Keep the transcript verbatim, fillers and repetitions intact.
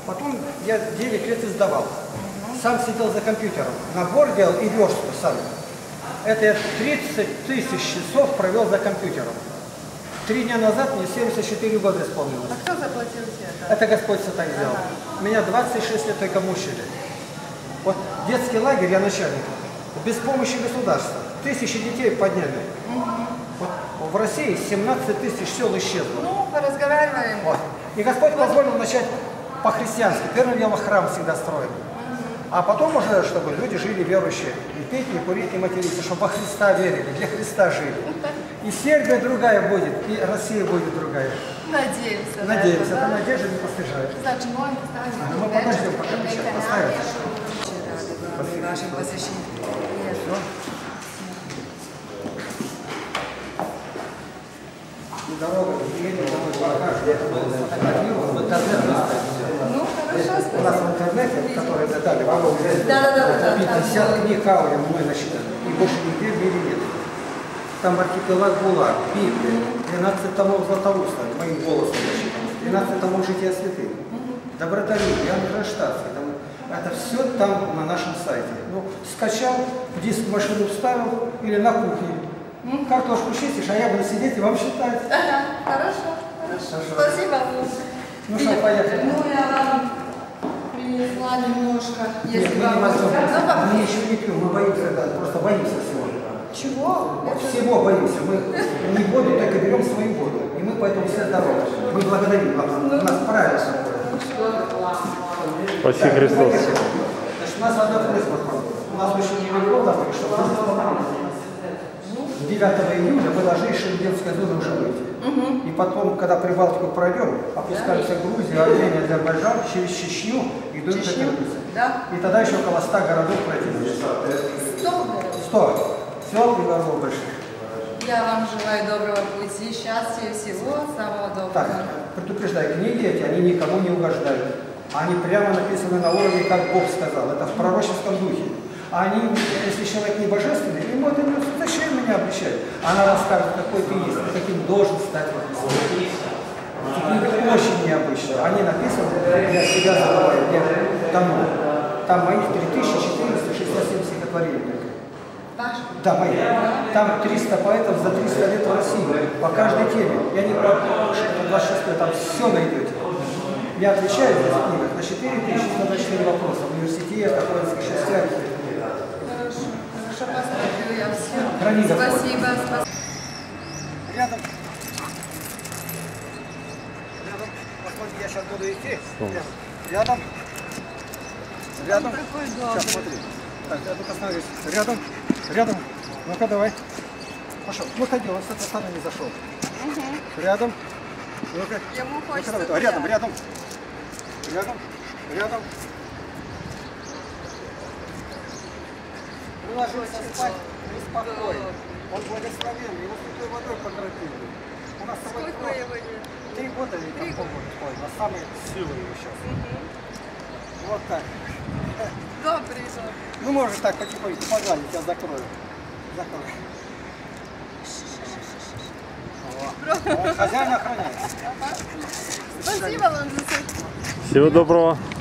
Потом я девять лет издавал. Сам сидел за компьютером. Набор делал и верстку сам. Это я тридцать тысяч часов провел за компьютером. Три дня назад мне семьдесят четыре года исполнилось. А кто заплатил тебе это? Это Господь все так сделал. Ага. Меня двадцать шесть лет только мучили. Вот детский лагерь, я начальник. Без помощи государства. Тысячи детей подняли. Угу. Вот в России семнадцать тысяч сел исчезло. Ну, поразговариваем. Вот. И Господь позволил начать по-христиански. Первым делом храм всегда строил. А потом уже, чтобы люди жили верующие. Не пить, не курить, не материться, чтобы во Христа верили, для Христа жили. И Сербия другая будет, и Россия будет другая. Надеемся. Надеемся. Да? Это надежда не постижает. Значит, мы поставим. А, мы подождем, пока мы сейчас поставим. Очень рады вашим посещением. И дорога, едем домой, покажем. Фотографируем, в интернет выставим. Ну, хорошо, спасибо. У нас в интернете, который дали, могу взять, да, да, да, да, пятьдесят книг Ауля мной насчитано. И больше нигде в мире нет. Там архипелаг Булак, Библия, двенадцать томов Златоуста, моим голосом насчитано, двенадцать томов Жития святых, Добротолюбие, Иоанн Кронштадтский. Это все там на нашем сайте. Ну, скачал, диск в машину вставил или на кухне. Ну, картошку чистишь, а я буду сидеть и вам считать. Ага, хорошо, хорошо. Спасибо. Ну что, поехали. Ну, я вам принесла немножко, если Нет, вам... мы, Ну, мы еще не пьем, мы боимся, да, просто боимся всего. Чего? Это... Всего боимся. Мы не воду, только берем свою воду. И мы поэтому все здоровы. Мы благодарим вас. У нас правильно. Спасибо, Христос. Значит, у нас одна просьба. У нас очень недалеко домой, чтобы девятого июля мы должны из Шенгенской зоны уже выйти. Угу. И потом, когда Прибалтику пройдем, опускаемся в Грузию, Армению, Азербайджан, через Чечню и идут до Киргизии. Да. И тогда еще около ста городов пройти здесь. Сто городов? Сто. Сел и городов больших. Я вам желаю доброго пути, счастья и всего самого доброго. Так, предупреждаю, книги эти, они никому не угождают. Они прямо написаны на уровне, как Бог сказал. Это в пророческом духе. А они, если человек не божественный, ему это не зачем меня обличать? Она расскажет, какой ты есть, ты каким должен стать во Христе. Эти книги очень необычные. Они написаны, я себя забываю, я тому. Там моих три тысячи четыреста шестьдесят семь стихотворений. Ваши? Да, мои. Там триста поэтов за триста лет в России. По каждой теме. Я не по двадцать шестой, там все найдете. Я отвечаю в этих книгах на четыре тысячи сто двадцать четыре вопроса. Университет, воинских частях. Хорошо, хорошо, посмотрю я все. Храни Господь. Спасибо, спасибо. Рядом. Рядом. Посмотрите, я сейчас буду идти. Рядом. Рядом. Сейчас, смотри. Так, я тут остановлюсь. Рядом. Рядом. Ну-ка, давай. Пошел. Выходи, он с этой стороны не зашел. Угу. Рядом. Ну-ка. Ему хочется. Ну рядом, рядом. Рядом. Рядом. Ложился спать беспокойно. Он благословенный, его святой водой покропили. У нас с тобой три года или там полгода спал, на самой силы его сейчас. Угу. Вот так. Добрый же. Ну можешь так потихоньку погладить, я закрою. Закрою. О, хозяин охраняет. Спасибо вам за все. Всего доброго.